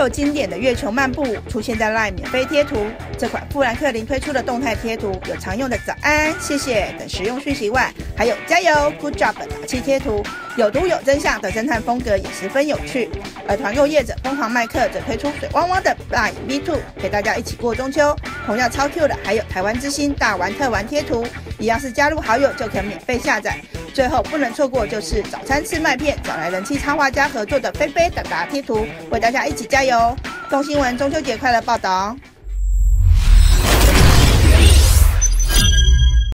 有经典的月球漫步出现在 LINE 免费贴图。这款富兰克林推出的动态贴图有常用的早安、谢谢等实用讯息外，还有加油、Good job 打气贴图，有图有真相的侦探风格也十分有趣。而团购业者疯狂麦克则推出水汪汪的 LINE V2， 陪大家一起过中秋。同样超 Q 的还有台湾之星大玩特玩贴图，一样是加入好友就可免费下载。最后不能错过就是早餐吃麦片找来人气插画家合作的菲菲达达贴图，为大家一起加油。动新闻中秋节快乐报道。